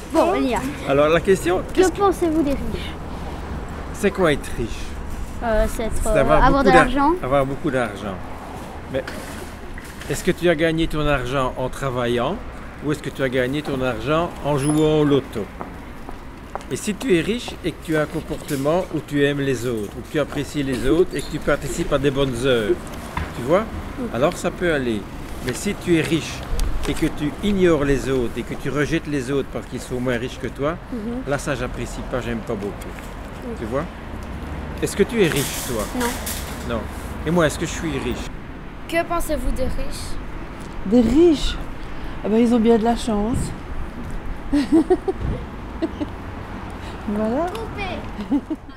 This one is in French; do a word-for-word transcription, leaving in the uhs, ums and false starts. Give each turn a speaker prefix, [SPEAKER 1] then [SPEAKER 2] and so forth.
[SPEAKER 1] Bon, on y va.
[SPEAKER 2] Alors la question,
[SPEAKER 1] Que pensez-vous des riches?
[SPEAKER 2] c'est quoi être riche?
[SPEAKER 1] euh, C'est être,
[SPEAKER 2] C'est
[SPEAKER 1] euh,
[SPEAKER 2] avoir,
[SPEAKER 1] avoir de
[SPEAKER 2] beaucoup d'ar-
[SPEAKER 1] l'argent.
[SPEAKER 2] avoir beaucoup d'argent. Mais est-ce que tu as gagné ton argent en travaillant ou est-ce que tu as gagné ton argent en jouant au loto? Et si tu es riche et que tu as un comportement où tu aimes les autres, où tu apprécies les autres et que tu participes à des bonnes œuvres, tu vois, alors ça peut aller. Mais si tu es riche et que tu ignores les autres et que tu rejettes les autres parce qu'ils sont moins riches que toi,
[SPEAKER 1] Mhm.
[SPEAKER 2] là ça j'apprécie pas, j'aime pas beaucoup. Tu vois? Est-ce que tu es riche toi?
[SPEAKER 1] Non.
[SPEAKER 2] Non. Et moi, est-ce que je suis riche?
[SPEAKER 3] Que pensez-vous des riches?
[SPEAKER 4] Des riches, eh ben, ils ont bien de la chance. Voilà.
[SPEAKER 1] Coupé.